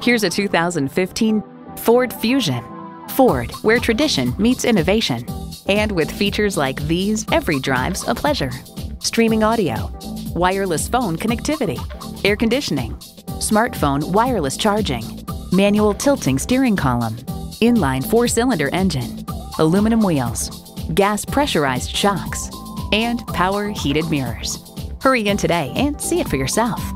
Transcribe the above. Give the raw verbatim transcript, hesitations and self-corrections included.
Here's a two thousand fifteen Ford Fusion. Ford, where tradition meets innovation. And with features like these, every drive's a pleasure. Streaming audio, wireless phone connectivity, air conditioning, smartphone wireless charging, manual tilting steering column, inline four-cylinder engine, aluminum wheels, gas pressurized shocks, and power heated mirrors. Hurry in today and see it for yourself.